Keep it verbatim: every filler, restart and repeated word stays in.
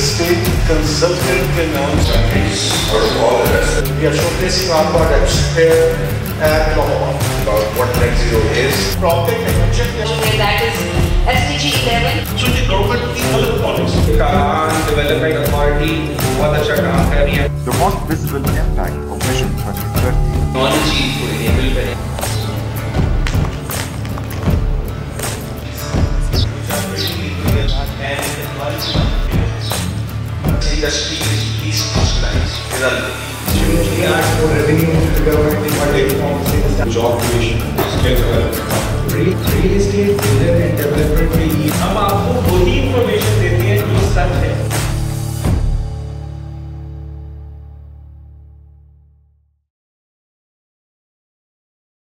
estate consultant के नाम से out of all the rest. we are showcasing our products here at Lahore. About what net zero is. Proptech connection That is S D G eleven. so the government की गलत policy. Karan Development Authority बहुत अच्छा काम कर रही है. The most visible impact of Vision twenty thirty. Technology को enable करें. Industry is least digitalized. We add more revenue to the government in multiple forms. Job creation, skill development. Real, real estate, dealer and developer के लिए हम आपको वही information देते हैं जो सच है.